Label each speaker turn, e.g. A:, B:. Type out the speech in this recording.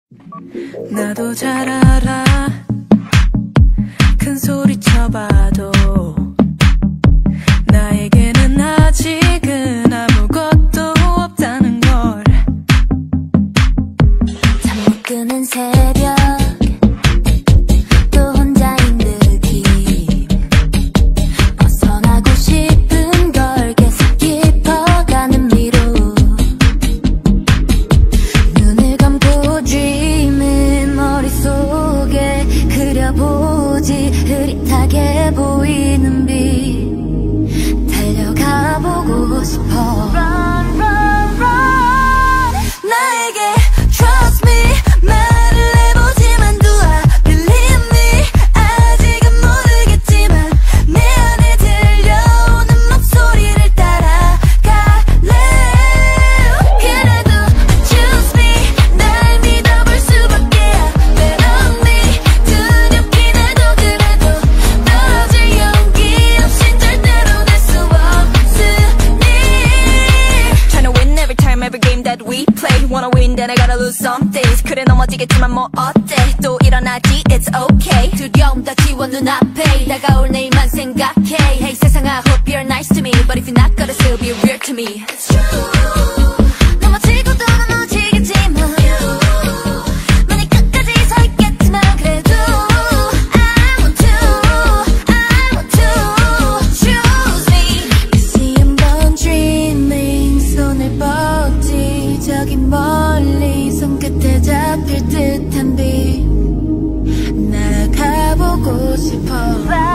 A: 나도 잘 알아 큰 소리 쳐봐도 나에게는 아직은 아무것도 없다는 걸.
B: 잠 못 드는 새벽 또 혼자인 느낌 벗어나고 싶은 걸 계속 깊어가는 미로 눈을 감고 dreaming 머릿속에 그려보지 흐릿하게 보이는 빛 달려가보고 싶어. Run, run, run. 나에게 trust me 말을 해보지만 do I believe me 아직은 모르겠지만 내 안에 들려오는 목소리를 따라갈래. 그래도 choose me 날 믿어볼 수밖에 Bet on me 두렵긴 해도 그래도 떨어질 용기 없인 절대로 될 수 없으니
C: Trying to win every time every game that we play Wanna win then I gotta lose some days 그래 넘어지겠지만 뭐 어때 또 일어나지 it's okay
B: 두려움 다 지워 눈앞에 다가올 내일만 생각해 Hey 세상 I hope you're nice to me But if you're not gonna still be real to me It's true 넘어지고도 넘어지겠지만 만약 끝까지 서 있겠지만 그래도 I want to choose me 다시 한번 dreaming 손을 뻗지 저기 멀리 손끝에 잡힐 듯한 빛 날아가보고 싶어.